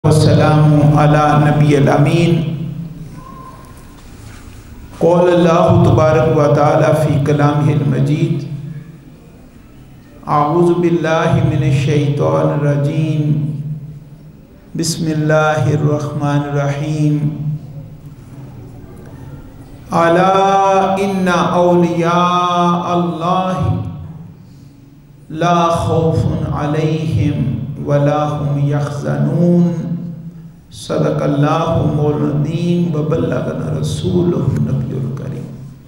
والسلام علی نبی الامین قول اللہ تبارک و تعالی فی کلامہ المجید اعوذ باللہ من الشیطان الرجیم بسم اللہ الرحمن الرحیم الا ان اولیاء اللہ لا خوف علیہم ولا هم یحزنون صدق اللہ مولانا وبلغنا رسولہ النبی الکریم۔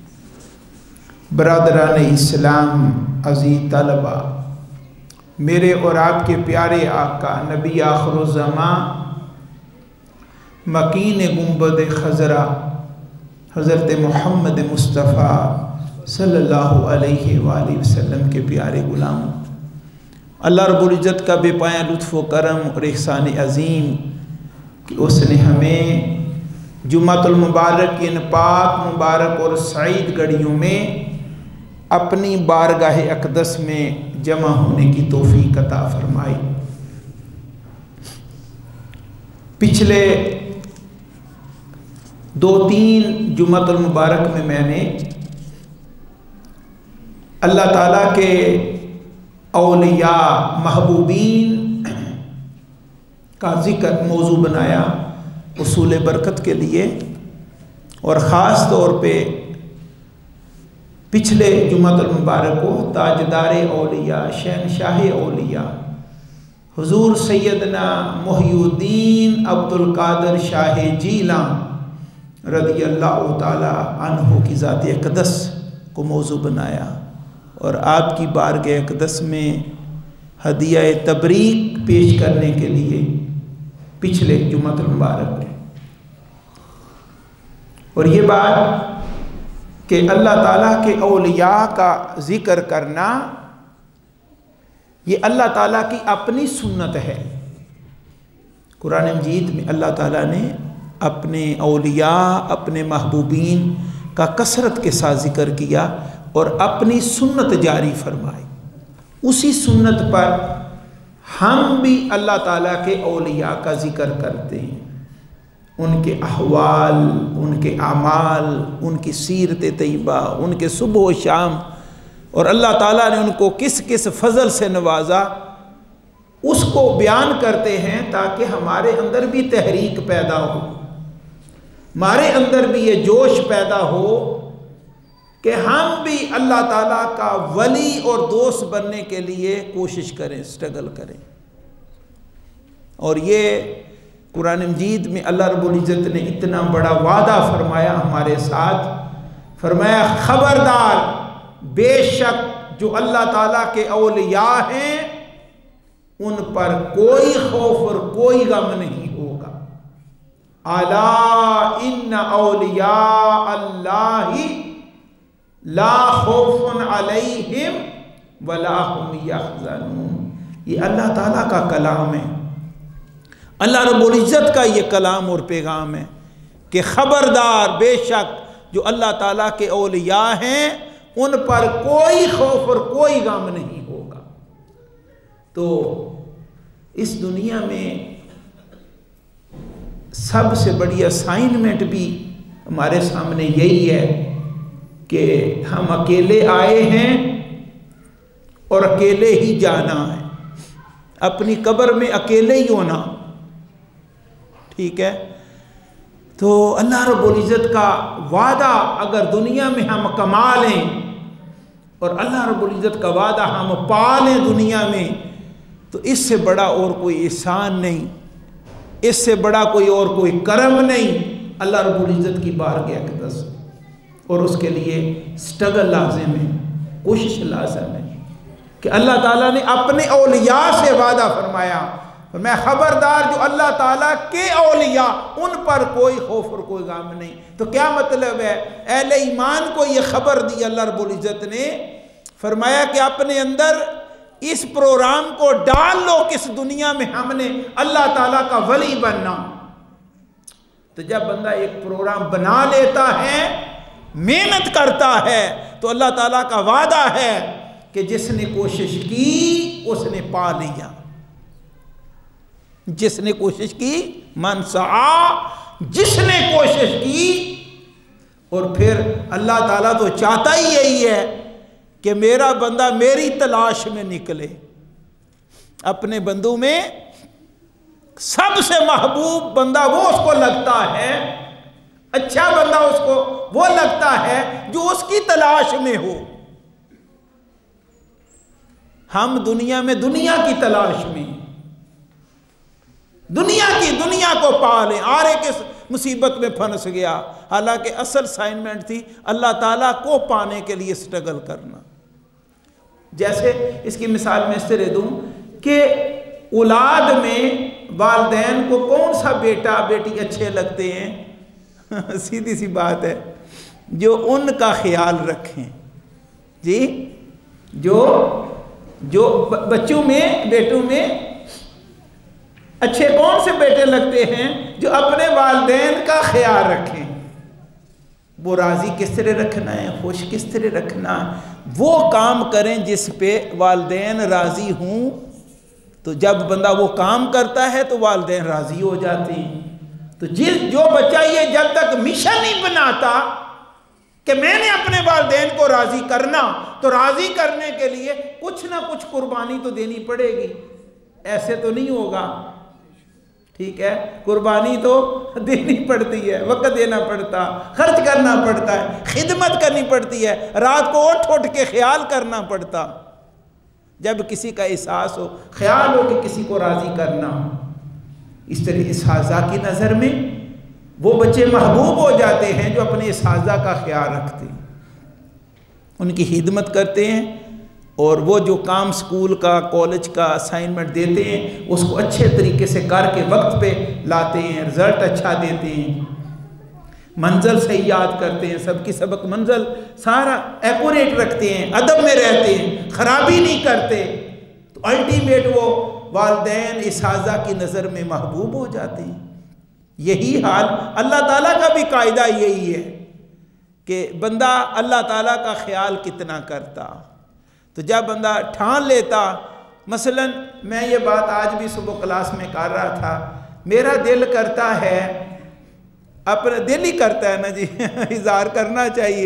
برادران اسلام، عزیز طلبہ، میرے اور آپ کے پیارے آقا نبی آخر الزمان مکین گنبد خضرا حضرت محمد مصطفیٰ صلی اللہ علیہ وآلہ وسلم کے پیارے غلام، اللہ رب العزت کا بے پایہ لطف و کرم اور احسان عظیم کہ اس نے ہمیں جمعۃ المبارک کی ان پاک مبارک اور سعید گھڑیوں میں اپنی بارگاہ اقدس میں جمع ہونے کی توفیق عطا فرمائی۔ پچھلے 2-3 جمعۃ المبارک میں نے اللہ تعالیٰ کے اولیاء محبوبین کا ذکر موضوع بنایا اصول برکت کے لیے، اور خاص طور پہ پچھلے جمعۃ المبارک کو تاجدار اولیاء شہنشاہ اولیاء حضور سیدنا محی الدین عبد القادر شاہ جیلان رضی اللہ تعالی عنہ کی ذات اقدس کو موضوع بنایا، اور آپ کی بارگاہ اقدس میں ہدیہ تبریک پیش کرنے کے لیے پچھلے جمعۃ المبارک میں، اور یہ بات کہ اللہ تعالیٰ کے اولیاء کا ذکر کرنا یہ اللہ تعالیٰ کی اپنی سنت ہے۔ قرآن مجید میں اللہ تعالیٰ نے اپنے اولیاء اپنے محبوبین کا کثرت کے ساتھ ذکر کیا اور اپنی سنت جاری فرمائی۔ اسی سنت پر ہم بھی اللہ تعالیٰ کے اولیاء کا ذکر کرتے ہیں، ان کے احوال، ان کے اعمال، ان کی سیرت طیبہ، ان کے صبح و شام، اور اللہ تعالیٰ نے ان کو کس کس فضل سے نوازا اس کو بیان کرتے ہیں تاکہ ہمارے اندر بھی تحریک پیدا ہو، ہمارے اندر بھی یہ جوش پیدا ہو کہ ہم بھی اللہ تعالیٰ کا ولی اور دوست بننے کے لیے کوشش کریں، سٹرگل کریں۔ اور یہ قرآن مجید میں اللہ رب العزت نے اتنا بڑا وعدہ فرمایا ہمارے ساتھ، فرمایا خبردار، بے شک جو اللہ تعالیٰ کے اولیاء ہیں ان پر کوئی خوف اور کوئی غم نہیں ہوگا۔ الا ان اولیاء اللہ لا خوف علیہم ولا هم یحزنون۔ یہ اللہ تعالیٰ کا کلام ہے، اللہ رب العزت کا یہ کلام اور پیغام ہے کہ خبردار، بے شک جو اللہ تعالیٰ کے اولیاء ہیں ان پر کوئی خوف اور کوئی غم نہیں ہوگا۔ تو اس دنیا میں سب سے بڑی اسائنمنٹ بھی ہمارے سامنے یہی ہے کہ ہم اکیلے آئے ہیں اور اکیلے ہی جانا ہے، اپنی قبر میں اکیلے ہی ہونا، ٹھیک ہے؟ تو اللہ رب العزت کا وعدہ اگر دنیا میں ہم کما لیں اور اللہ رب العزت کا وعدہ ہم پا لیں دنیا میں، تو اس سے بڑا اور کوئی احسان نہیں، اس سے بڑا کوئی کرم نہیں اللہ رب العزت کی بارگاہ اقدس، اور اس کے لیے سٹرگل لازم ہے، کوشش لازم ہے کہ اللہ تعالیٰ نے اپنے اولیاء سے وعدہ فرمایا، میں خبردار جو اللہ تعالیٰ کے اولیاء ان پر کوئی خوف اور کوئی غم نہیں۔ تو کیا مطلب ہے؟ اہل ایمان کو یہ خبر دی اللہ رب العزت نے، فرمایا کہ اپنے اندر اس پروگرام کو ڈال لو کہ اس دنیا میں ہم نے اللہ تعالیٰ کا ولی بننا۔ تو جب بندہ ایک پروگرام بنا لیتا ہے، محنت کرتا ہے، تو اللہ تعالیٰ کا وعدہ ہے کہ جس نے کوشش کی اس نے پا لیا۔ جس نے کوشش کی، من سعا، جس نے کوشش کی. اور پھر اللہ تعالیٰ تو چاہتا ہی یہی ہے کہ میرا بندہ میری تلاش میں نکلے. اپنے بندوں میں سب سے محبوب بندہ وہ اس کو لگتا ہے، اچھا بندہ اس کو وہ لگتا ہے جو اس کی تلاش میں ہو. ہم دنیا میں دنیا کی تلاش میں، دنیا کو پا لیں. آرے کے مصیبت میں پھنس گیا، حالانکہ اصل اسائنمنٹ تھی اللہ تعالیٰ کو پانے کے لیے سٹرگل کرنا. جیسے اس کی مثال میں اس طرح دوں کہ اولاد میں والدین کو کون سا بیٹا بیٹی اچھے لگتے ہیں؟ سیدھی سی بات ہے، جو ان کا خیال رکھیں. جی، جو بچوں میں، بیٹوں میں اچھے کون سے بیٹے لگتے ہیں؟ جو اپنے والدین کا خیال رکھیں. وہ راضی کس طرح رکھنا ہے، خوش کس طرح رکھنا، وہ کام کریں جس پہ والدین راضی ہوں. تو جب بندہ وہ کام کرتا ہے تو والدین راضی ہو جاتے ہیں. تو جو بچہ یہ جب تک مشن نہیں بناتا کہ میں نے اپنے والدین کو راضی کرنا، تو راضی کرنے کے لیے کچھ نہ کچھ قربانی تو دینی پڑے گی. ایسے تو نہیں ہوگا، ٹھیک ہے، قربانی تو دینی پڑتی ہے، وقت دینا پڑتا، خرچ کرنا پڑتا ہے، خدمت کرنی پڑتی ہے، رات کو اٹھ کے خیال کرنا پڑتا. جب کسی کا احساس ہو، خیال ہو کہ کسی کو راضی کرنا. اس طرح اساتذہ کی نظر میں وہ بچے محبوب ہو جاتے ہیں جو اپنے اساتذہ کا خیال رکھتے ہیں، ان کی خدمت کرتے ہیں، اور وہ جو کام سکول کا، کالج کا اسائنمنٹ دیتے ہیں اس کو اچھے طریقے سے کر کے وقت پہ لاتے ہیں، رزلٹ اچھا دیتے ہیں، منزل صحیح یاد کرتے ہیں، سب کی سبق منزل سارا ایکوریٹ رکھتے ہیں، ادب میں رہتے ہیں، خرابی نہیں کرتے. تو الٹیمیٹ وہ والدین اساتذہ کی نظر میں محبوب ہو جاتے ہیں. یہی حال اللہ تعالیٰ کا بھی قاعدہ یہی ہے کہ بندہ اللہ تعالیٰ کا خیال کتنا کرتا. تو جب بندہ ٹھان لیتا، مثلا میں یہ بات آج بھی صبح کلاس میں کر رہا تھا، میرا دل کرتا ہے، اپنا دل ہی کرتا ہے نا جی، اظہار کرنا چاہیے.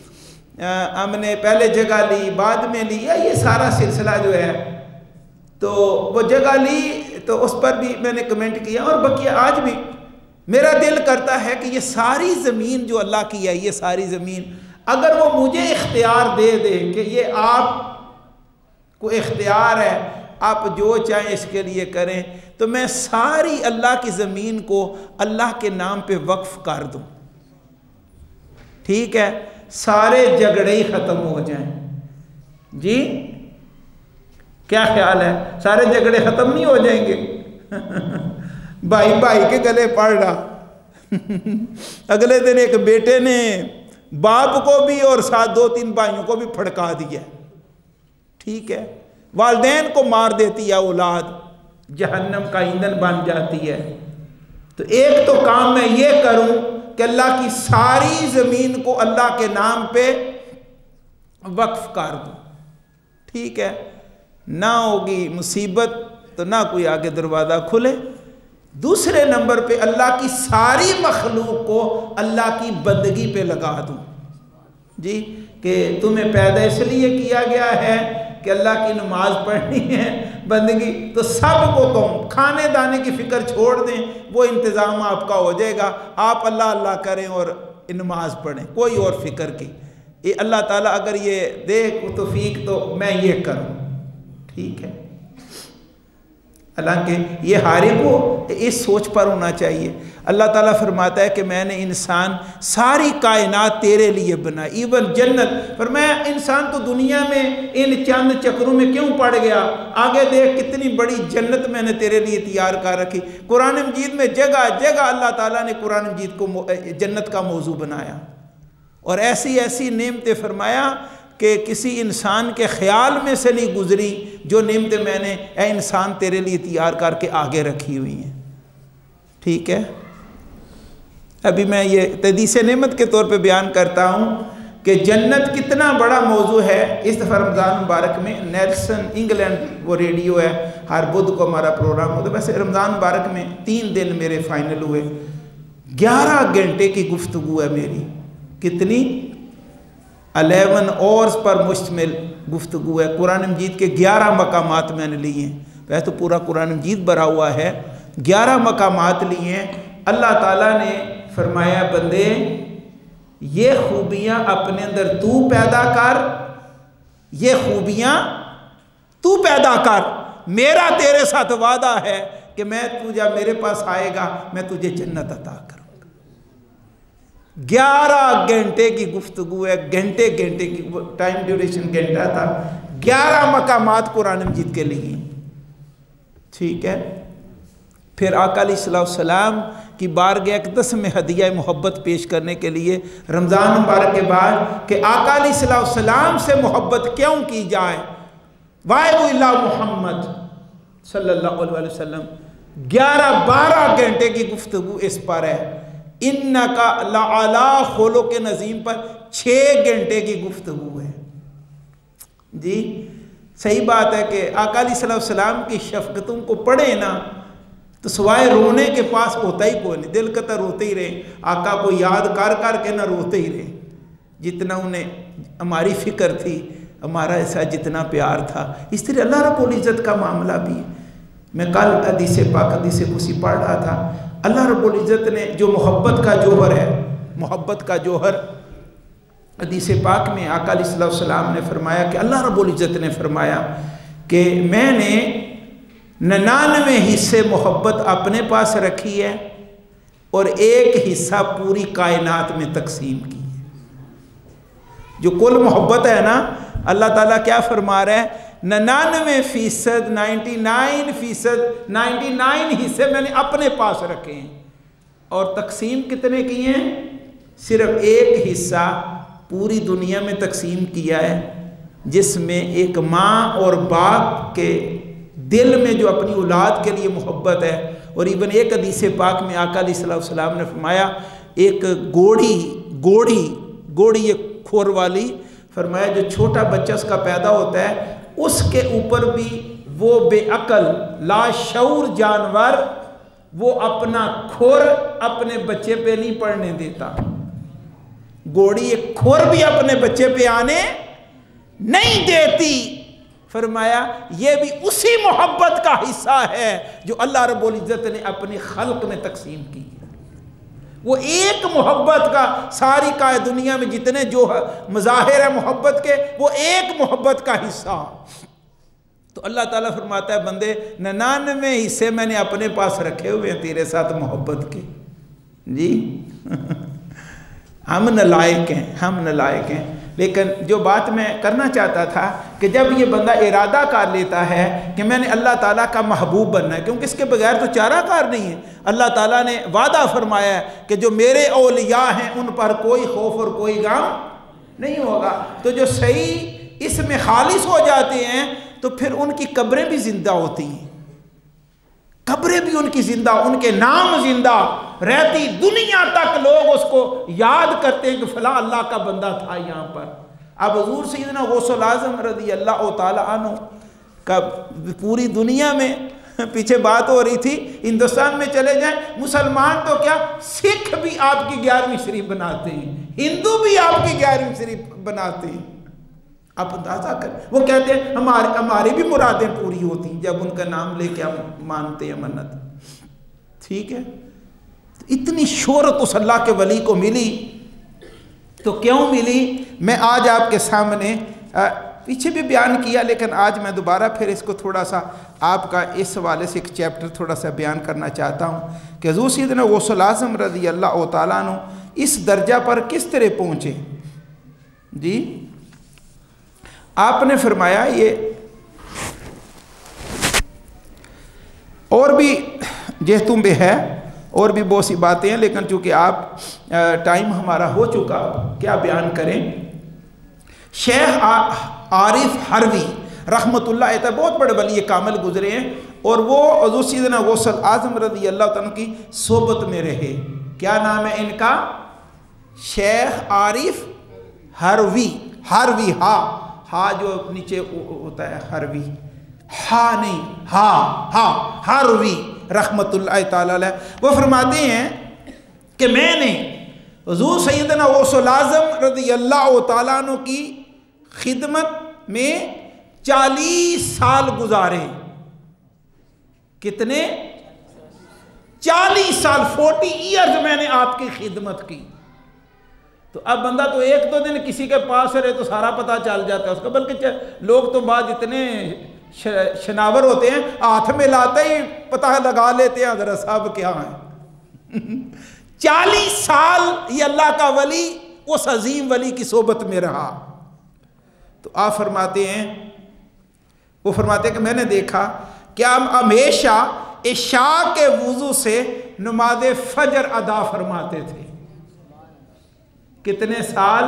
ہم نے پہلے جگہ لی، بعد میں لی، یہ سارا سلسلہ جو ہے، تو وہ جگہ لی تو اس پر بھی میں نے کمنٹ کیا، اور بقیہ آج بھی میرا دل کرتا ہے کہ یہ ساری زمین جو اللہ کی ہے، یہ ساری زمین اگر وہ مجھے اختیار دے دے کہ یہ آپ کو اختیار ہے، آپ جو چاہیں اس کے لیے کریں، تو میں ساری اللہ کی زمین کو اللہ کے نام پہ وقف کر دوں. ٹھیک ہے، سارے جھگڑے ہی ختم ہو جائیں. جی کیا خیال ہے؟ سارے جھگڑے ختم نہیں ہو جائیں گے؟ بھائی بھائی کے گلے پڑ رہا، اگلے دن ایک بیٹے نے باپ کو بھی اور ساتھ 2-3 بھائیوں کو بھی پھڑکا دیا. ٹھیک ہے، والدین کو مار دیتی ہے اولاد، جہنم کا ایندھن بن جاتی ہے. تو ایک تو کام میں یہ کروں کہ اللہ کی ساری زمین کو اللہ کے نام پہ وقف کر دوں. ٹھیک ہے، نہ ہوگی مصیبت تو نہ کوئی آگے دروازہ کھلے. دوسرے نمبر پہ اللہ کی ساری مخلوق کو اللہ کی بندگی پہ لگا دوں. جی کہ تمہیں پیدا اس لیے کیا گیا ہے کہ اللہ کی نماز پڑھنی ہے، بندگی، تو سب کو کہوں کھانے دانے کی فکر چھوڑ دیں، وہ انتظام آپ کا ہو جائے گا، آپ اللہ اللہ کریں اور نماز پڑھیں، کوئی اور فکر کی. یہ اللہ تعالیٰ اگر یہ دے توفیق تو میں یہ کروں. ٹھیک ہے، حالانکہ یہ حارب ہو اس سوچ پر ہونا چاہیے. اللہ تعالیٰ فرماتا ہے کہ میں نے انسان ساری کائنات تیرے لیے بنا، ایون جنت. فرمایا انسان تو دنیا میں ان چند چکروں میں کیوں پڑ گیا، آگے دیکھ کتنی بڑی جنت میں نے تیرے لیے تیار کر رکھی. قرآن مجید میں جگہ جگہ اللہ تعالیٰ نے قرآن مجید کو جنت کا موضوع بنایا، اور ایسی ایسی نعمتیں فرمایا کہ کسی انسان کے خیال میں سے نہیں گزری جو نعمتیں میں نے اے انسان تیرے لیے تیار کر کے آگے رکھی ہوئی ہیں. ٹھیک ہے، ابھی میں یہ تحدیث نعمت کے طور پہ بیان کرتا ہوں کہ جنت کتنا بڑا موضوع ہے. اس دفعہ رمضان مبارک میں نیلسن انگلینڈ وہ ریڈیو ہے، ہر بدھ کو ہمارا پروگرام ہوتا ہے. ویسے رمضان مبارک میں 3 دن میرے فائنل ہوئے. 11 گھنٹے کی گفتگو ہے میری. کتنی؟ 11 آورز پر مشتمل گفتگو ہے. قرآن مجید کے 11 مقامات میں نے لیے ہیں. ویسے تو پورا قرآن مجید بھرا ہوا ہے، 11 مقامات لیے ہیں. اللہ تعالیٰ نے فرمایا بندے یہ خوبیاں اپنے اندر تو پیدا کر، یہ خوبیاں تو پیدا کر. میرا تیرے ساتھ وعدہ ہے کہ میں تو جب میرے پاس آئے گا میں تجھے جنت عطا کروں گا. 11 گھنٹے کی گفتگو ہے، گھنٹے کی ٹائم ڈیوریشن گھنٹہ تھا. 11 مقامات قرآن مجید کے لیے. ٹھیک ہے. پھر آقا علیہ السلام کی بارگاہ اقدس میں ہدیہ محبت پیش کرنے کے لیے رمضان مبارک کے بعد کہ آقا علیہ السلام سے محبت کیوں کی جائے، وائب اللہ محمد صلی اللہ علیہ وسلم. 11-12 گھنٹے کی گفتگو اس پر ہے. انکا لعلی خلق عظیم پر 6 گھنٹے کی گفتگو ہے. جی صحیح بات ہے کہ آقا علیہ السلام کی شفقتوں کو پڑھے نا تو سوائے رونے کے پاس ہوتا ہی کوئی نہیں. دل کا تو روتے ہی رہے، آقا کو یاد کر کر کے نہ روتے ہی رہے. جتنا انہیں ہماری فکر تھی، ہمارا ایسا جتنا پیار تھا. اس طرح اللہ رب العزت کا معاملہ بھی. میں کل حدیث پاک حدیث قدسی پڑھ رہا تھا. اللہ رب العزت نے جو محبت کا جوہر ہے، محبت کا جوہر حدیث پاک میں آقا علیہ السلام نے فرمایا کہ اللہ رب العزت نے فرمایا کہ میں نے 99 حصے محبت اپنے پاس رکھی ہے اور 1 حصہ پوری کائنات میں تقسیم کی ہے. جو کل محبت ہے نا، اللہ تعالیٰ کیا فرما رہا ہے؟ 99% 99 حصے میں نے اپنے پاس رکھے ہیں اور تقسیم کتنے کیے ہیں؟ صرف 1 حصہ پوری دنیا میں تقسیم کیا ہے، جس میں ایک ماں اور باپ کے دل میں جو اپنی اولاد کے لیے محبت ہے. اور ایون ایک حدیث پاک میں آقا علیہ السلام نے فرمایا ایک گوڑی ایک کھور والی، فرمایا جو چھوٹا بچہ اس کا پیدا ہوتا ہے اس کے اوپر بھی وہ بے عقل لا شعور جانور وہ اپنا کھور اپنے بچے پہ نہیں پڑنے دیتا. گوڑی ایک کھور بھی اپنے بچے پہ آنے نہیں دیتی. فرمایا یہ بھی اسی محبت کا حصہ ہے جو اللہ رب العزت نے اپنی خلق میں تقسیم کی ہے. وہ ایک محبت کا ساری کا دنیا میں جتنے جو مظاہر ہے محبت کے، وہ ایک محبت کا حصہ. تو اللہ تعالیٰ فرماتا ہے بندے 99 حصے میں نے اپنے پاس رکھے ہوئے ہیں تیرے ساتھ محبت کے. جی ہم نالائق ہیں. لیکن جو بات میں کرنا چاہتا تھا کہ جب یہ بندہ ارادہ کر لیتا ہے کہ میں نے اللہ تعالیٰ کا محبوب بننا ہے، کیونکہ اس کے بغیر تو چارہ کار نہیں ہے. اللہ تعالیٰ نے وعدہ فرمایا ہے کہ جو میرے اولیاء ہیں ان پر کوئی خوف اور کوئی غم نہیں ہوگا. تو جو صحیح اس میں خالص ہو جاتے ہیں تو پھر ان کی قبریں بھی زندہ ہوتی ہیں، قبریں بھی ان کی زندہ، ان کے نام زندہ رہتی. دنیا تک لوگ اس کو یاد کرتے ہیں کہ فلاں اللہ کا بندہ تھا یہاں پر. اب حضور سیدنا غوث الاعظم رضی اللہ تعالی عنہ کا پوری دنیا میں پیچھے بات ہو رہی تھی، ہندوستان میں چلے جائیں مسلمان تو کیا سکھ بھی آپ کی 11ویں شریف بناتے ہیں، ہندو بھی آپ کی 11ویں شریف بناتے ہیں. آپ اندازہ کریں، وہ کہتے ہیں ہماری بھی مرادیں پوری ہوتی ہیں جب ان کا نام لے کے ہم مانتے ہیں منت. ٹھیک ہے. اتنی شہرت اس اللہ کے ولی کو ملی تو کیوں ملی؟ میں آج آپ کے سامنے پیچھے بھی بیان کیا، لیکن آج میں دوبارہ پھر اس کو تھوڑا سا آپ کا اس حوالے سے ایک چیپٹر تھوڑا سا بیان کرنا چاہتا ہوں کہ حضور سیدنا غوث الاعظم رضی اللہ تعالیٰ عنہ اس درجہ پر کس طرح پہنچے. جی آپ نے فرمایا یہ اور بھی جہتوں بے ہے اور بھی بہت سی باتیں ہیں، لیکن چونکہ آپ ٹائم ہمارا ہو چکا کیا بیان کریں. شیخ عارف حروی رحمۃ اللہ علیہ بہت بڑے ولی کامل گزرے ہیں اور وہ حضور سیدنا غوث الاعظم رضی اللہ عنہ کی صحبت میں رہے. کیا نام ہے ان کا؟ شیخ عارف ہروی، ہروی ہا جو نیچے ہوتا ہے ہروی، ہا نہیں ہروی رحمت اللہ تعالی علیہ، وہ فرماتے ہیں کہ میں نے حضور سیدنا غوث العظم رضی اللہ تعالیٰ عنہ کی خدمت میں 40 سال گزارے. کتنے؟ 40 سال، 40 ایئرز میں نے آپ کی خدمت کی. تو اب بندہ تو ایک دو دن کسی کے پاس رہے تو سارا پتہ چل جاتا ہے اس کا، بلکہ لوگ تو بعض اتنے شناور ہوتے ہیں ہاتھ میں لاتے ہی پتہ لگا لیتے ہیں حضرت صاحب کیا ہیں. 40 سال یہ اللہ کا ولی اس عظیم ولی کی صحبت میں رہا. تو آپ فرماتے ہیں، وہ فرماتے ہیں کہ میں نے دیکھا کہ ہم ہمیشہ عشاء کے وضو سے نماز فجر ادا فرماتے تھے. کتنے سال؟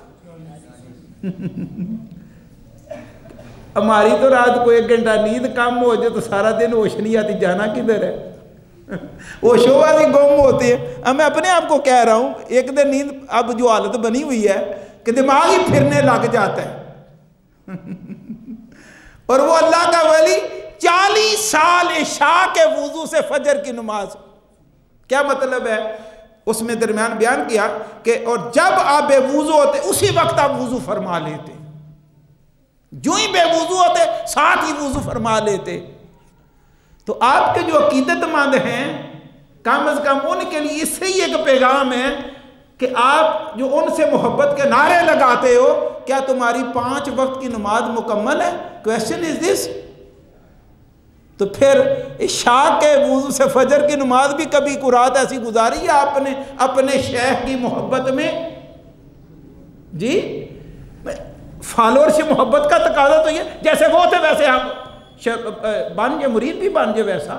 ہماری تو رات کو 1 گھنٹہ نیند کم ہو جائے تو سارا دن ہوش نہیں آتی، جانا کدھر ہے؟ وہ شوبازی گم ہوتی ہے. اب میں اپنے آپ کو کہہ رہا ہوں، ایک دن نیند اب جو حالت بنی ہوئی ہے کہ دماغ ہی پھرنے لگ جاتا ہے. اور وہ اللہ کا ولی 40 سال عشاء کے وضو سے فجر کی نماز. کیا مطلب ہے؟ اس میں درمیان بیان کیا کہ اور جب آپ بے وضو ہوتے اسی وقت آپ وضو فرما لیتے، جو ہی بے وضو ہوتے ساتھ ہی وضو فرما لیتے. تو آپ کے جو عقیدت مند ہیں کم از کم ان کے لیے اس سے ہی ایک پیغام ہے کہ آپ جو ان سے محبت کے نعرے لگاتے ہو، کیا تمہاری 5 وقت کی نماز مکمل ہے؟ Question is this. تو پھر عشاء کے وضو سے فجر کی نماز بھی کبھی کو رات ایسی گزاری ہے آپ نے اپنے شیخ کی محبت میں؟ جی فالوور سے محبت کا تقاضا تو یہ جیسے وہ تھے ویسے ہم بن جائے، مرید بھی بن جائے ویسا.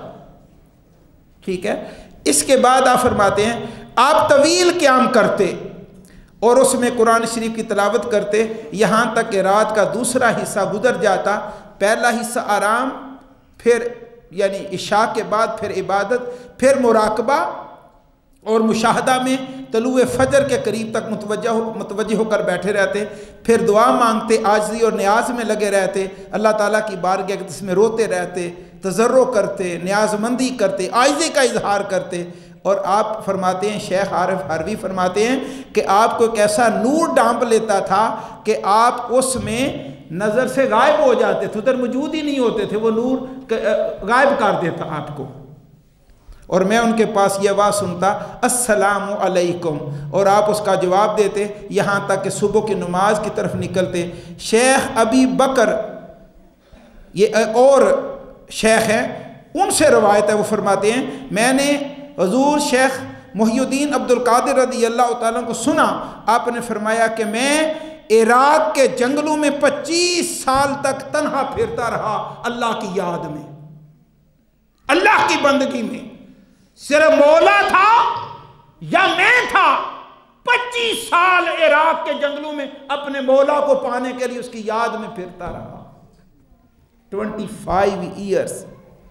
ٹھیک ہے. اس کے بعد آپ فرماتے ہیں آپ طویل قیام کرتے اور اس میں قرآن شریف کی تلاوت کرتے یہاں تک کہ رات کا دوسرا حصہ گزر جاتا. پہلا حصہ آرام، پھر یعنی عشاء کے بعد پھر عبادت، پھر مراقبہ اور مشاہدہ میں طلوع فجر کے قریب تک متوجہ ہو کر بیٹھے رہتے. پھر دعا مانگتے، عاجزی اور نیاز میں لگے رہتے، اللہ تعالیٰ کی بارگاہ میں روتے رہتے، تضرع کرتے، نیاز مندی کرتے، عاجزی کا اظہار کرتے. اور آپ فرماتے ہیں، شیخ عارف حروی فرماتے ہیں کہ آپ کو ایک ایسا نور ڈھانپ لیتا تھا کہ آپ اس میں نظر سے غائب ہو جاتے تھے، ادھر موجود ہی نہیں ہوتے تھے، وہ نور غائب کر دیتا آپ کو. اور میں ان کے پاس یہ آواز سنتا السلام علیکم، اور آپ اس کا جواب دیتے یہاں تک کہ صبح کی نماز کی طرف نکلتے. شیخ ابی بکر یہ ایک اور شیخ ہیں، ان سے روایت ہے، وہ فرماتے ہیں میں نے حضور شیخ محی الدین عبد القادر رضی اللہ تعالیٰ کو سنا، آپ نے فرمایا کہ میں عراق کے جنگلوں میں 25 سال تک تنہا پھرتا رہا اللہ کی یاد میں، اللہ کی بندگی میں. صرف مولا تھا یا میں تھا، 25 سال عراق کے جنگلوں میں اپنے مولا کو پانے کے لیے اس کی یاد میں پھرتا رہا. 25 ایئرز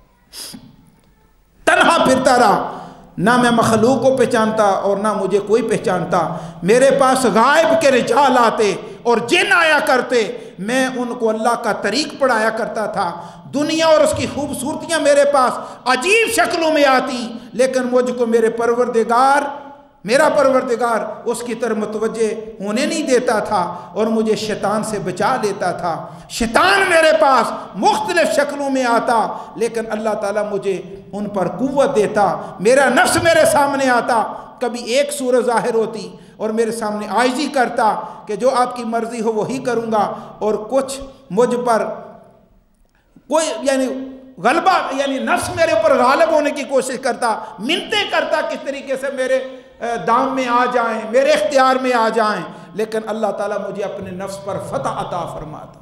تنہا پھرتا رہا. نہ میں مخلوق کو پہچانتا اور نہ مجھے کوئی پہچانتا. میرے پاس غائب کے رجال آتے اور جن آیا کرتے، میں ان کو اللہ کا طریق پڑھایا کرتا تھا. دنیا اور اس کی خوبصورتیاں میرے پاس عجیب شکلوں میں آتی، لیکن مجھ کو میرا پروردگار اس کی طرف متوجہ ہونے نہیں دیتا تھا اور مجھے شیطان سے بچا لیتا تھا. شیطان میرے پاس مختلف شکلوں میں آتا، لیکن اللہ تعالیٰ مجھے ان پر قوت دیتا. میرا نفس میرے سامنے آتا، کبھی ایک صورت ظاہر ہوتی اور میرے سامنے عاجزی کرتا کہ جو آپ کی مرضی ہو وہی کروں گا، اور کچھ مجھ پر کوئی یعنی غلبہ یعنی نفس میرے اوپر غالب ہونے کی کوشش کرتا، منتیں کرتا کس طریقے سے میرے دام میں آ جائیں، میرے اختیار میں آ جائیں، لیکن اللہ تعالیٰ مجھے اپنے نفس پر فتح عطا فرماتا.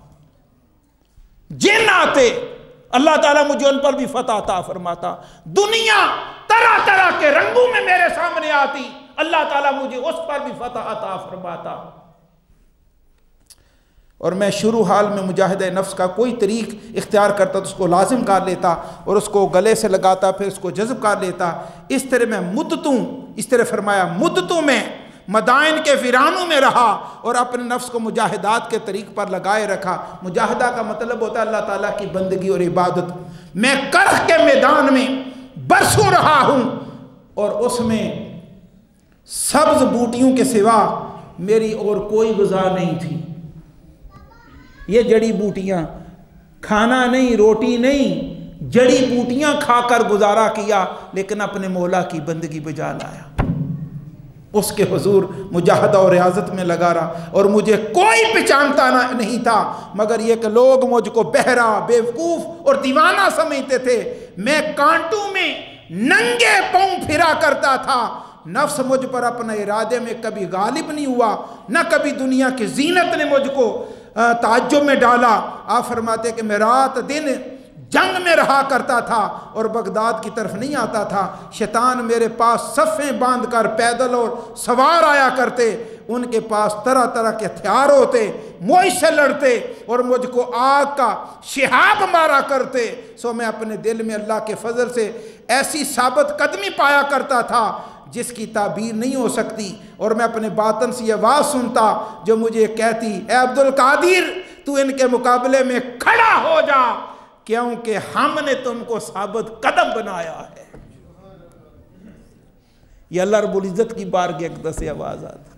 جن آتے اللہ تعالیٰ مجھے ان پر بھی فتح عطا فرماتا. دنیا طرح طرح کے رنگوں میں میرے سامنے آتی، اللہ تعالیٰ مجھے اس پر بھی فتح عطا فرماتا. اور میں شروع حال میں مجاہدہ نفس کا کوئی طریق اختیار کرتا تو اس کو لازم کر لیتا اور اس کو گلے سے لگاتا، پھر اس کو جذب کر لیتا. اس طرح میں مدتوں، اس طرح فرمایا مدتوں میں مدائن کے ویرانوں میں رہا اور اپنے نفس کو مجاہدات کے طریق پر لگائے رکھا۔ مجاہدہ کا مطلب ہوتا ہے اللہ تعالیٰ کی بندگی اور عبادت۔ میں کرخ کے میدان میں برسوں رہا ہوں اور اس میں سبز بوٹیوں کے سوا میری اور کوئی غذا نہیں تھی۔ یہ جڑی بوٹیاں، کھانا نہیں، روٹی نہیں، جڑی بوٹیاں کھا کر گزارا کیا، لیکن اپنے مولا کی بندگی بجا لایا، اس کے حضور مجاہدہ اور ریاضت میں لگا رہا۔ اور مجھے کوئی پہچانتا نہیں تھا مگر یہ کہ لوگ مجھ کو بہرا، بیوقوف اور دیوانہ سمجھتے تھے۔ میں کانٹوں میں ننگے پاؤں پھرا کرتا تھا۔ نفس مجھ پر اپنے ارادے میں کبھی غالب نہیں ہوا، نہ کبھی دنیا کی زینت نے مجھ کو تعجب میں ڈالا۔ آپ فرماتے کہ میں رات دن جنگ میں رہا کرتا تھا اور بغداد کی طرف نہیں آتا تھا۔ شیطان میرے پاس صفیں باندھ کر پیدل اور سوار آیا کرتے، ان کے پاس طرح طرح کے ہتھیار ہوتے، مجھ سے لڑتے اور مجھ کو آگ کا شہاب مارا کرتے۔ سو میں اپنے دل میں اللہ کے فضل سے ایسی ثابت قدمی پایا کرتا تھا جس کی تعبیر نہیں ہو سکتی، اور میں اپنے باطن سے یہ آواز سنتا جو مجھے کہتی، اے عبدالقادر تو ان کے مقابلے میں کھڑا ہو جا، کیونکہ ہم نے تم کو ثابت قدم بنایا ہے۔ یہ اللہ رب العزت کی بارگاہ اقدس سے آواز آتی،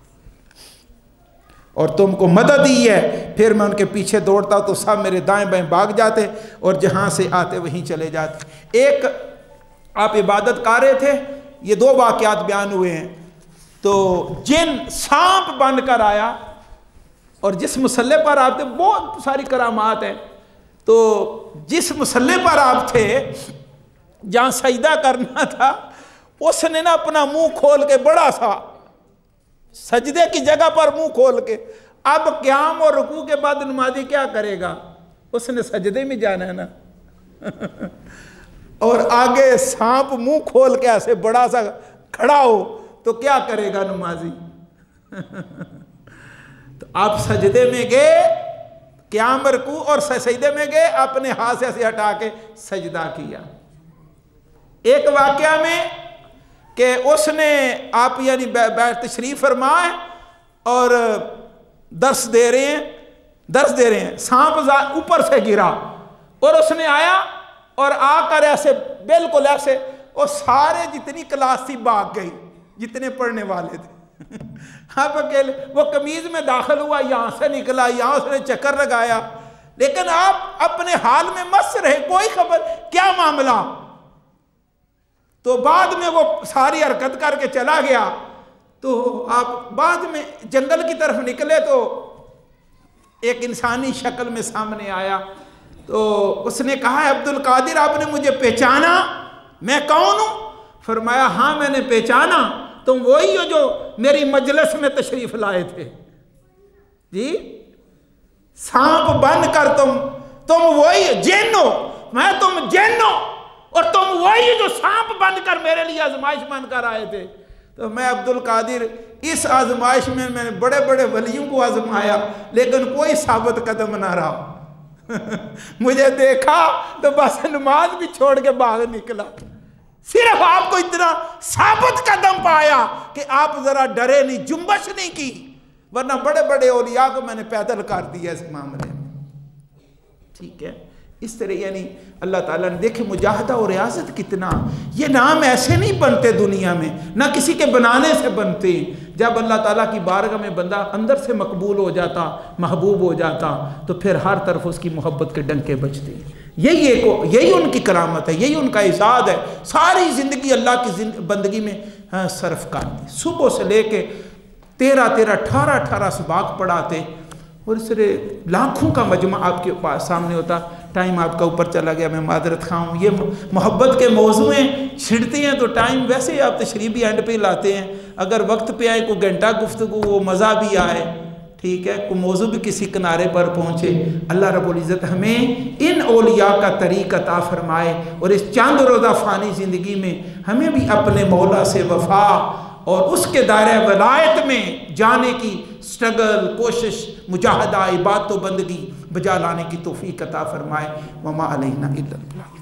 اور تم کو مدد دی ہے۔ پھر میں ان کے پیچھے دوڑتا تو سب میرے دائیں بائیں بھاگ جاتے اور جہاں سے آتے وہیں چلے جاتے۔ ایک آپ عبادت کر رہے تھے، یہ دو واقعات بیان ہوئے ہیں۔ تو جن سانپ بن کر آیا اور جس مسلح پر آپ تھے، بہت ساری کرامات ہیں۔ تو جس مسلح پر آپ تھے جہاں سجدہ کرنا تھا، اس نے نا اپنا منہ کھول کے، بڑا سا سجدے کی جگہ پر منہ کھول کے، اب قیام اور رکوع کے بعد نمازی کیا کرے گا؟ اس نے سجدے میں جانا ہے نا، اور آگے سانپ منہ کھول کے ایسے بڑا سا کھڑا ہو تو کیا کرے گا نمازی؟ تو آپ سجدے میں گئے، قیام رکوع اور سجدے میں گئے، اپنے ہاتھ سے ایسے ہٹا کے سجدہ کیا۔ ایک واقعہ میں کہ اس نے آپ یعنی تشریف فرمائے اور درس دے رہے ہیں، سانپ اوپر سے گرا اور اس نے آیا اور آ کر ایسے بالکل ایسے، اور سارے جتنی کلاس تھی بھاگ گئی، جتنے پڑھنے والے تھے۔ آپ اکیلے، وہ قمیض میں داخل ہوا، یہاں سے نکلا، یہاں اس نے چکر لگایا، لیکن آپ اپنے حال میں مست رہے، کوئی خبر کیا معاملہ۔ تو بعد میں وہ ساری حرکت کر کے چلا گیا۔ تو آپ بعد میں جنگل کی طرف نکلے تو ایک انسانی شکل میں سامنے آیا۔ تو اس نے کہا، ہے عبدالقادر آپ نے مجھے پہچانا، میں کون ہوں؟ فرمایا ہاں میں نے پہچانا، تم وہی ہو جو میری مجلس میں تشریف لائے تھے۔ جی سانپ بن کر تم وہی جن ہو، میں تم جن ہو، اور تم وہی جو سانپ بن کر میرے لیے آزمائش بن کر آئے تھے۔ تو میں عبدالقادر اس آزمائش میں نے بڑے بڑے ولیوں کو آزمایا، لیکن کوئی ثابت قدم نہ رہا۔ مجھے دیکھا تو بس نماز بھی چھوڑ کے باہر نکلا۔ صرف آپ کو اتنا ثابت قدم پایا کہ آپ ذرا ڈرے نہیں، جنبش نہیں کی، ورنہ بڑے بڑے اولیاء کو میں نے پیدل کر دیا اس معاملے میں۔ ٹھیک ہے، اس طرح یعنی اللہ تعالیٰ نے دیکھے مجاہدہ اور ریاضت کتنا، یہ نام ایسے نہیں بنتے دنیا میں، نہ کسی کے بنانے سے بنتے۔ جب اللہ تعالیٰ کی بارگاہ میں بندہ اندر سے مقبول ہو جاتا، محبوب ہو جاتا، تو پھر ہر طرف اس کی محبت کے ڈنکے بجتے۔ یہی ان کی کرامت ہے، یہی ان کا اعزاز ہے۔ ساری زندگی اللہ کی بندگی میں صرف کرتے، صبح سے لے کے 18 سباق پڑھاتے، اور اس طرح لاکھوں کا مجمع آپ کے پاس سامنے ہوتا۔ ٹائم آپ کا اوپر چلا گیا، میں معذرت خواہ ہوں۔ یہ محبت کے موضوعیں چھڑتے ہیں تو ٹائم ویسے ہی آپ تشریح بھی اینڈ پہ لاتے ہیں، اگر وقت پہ آئے کوئی گھنٹہ گفتگو وہ مزہ بھی آئے، ٹھیک ہے، کوئی موضوع بھی کسی کنارے پر پہنچے۔ اللہ رب العزت ہمیں ان اولیاء کا طریق عطا فرمائے، اور اس چند روزہ فانی زندگی میں ہمیں بھی اپنے مولا سے وفا اور اس کے دائرہ ولایت میں جانے کی سٹرگل، کوشش، مجاہدہ، عبادت و بندگی بجا لانے کی توفیق عطا فرمائے۔ وما علینا الا البلاغ۔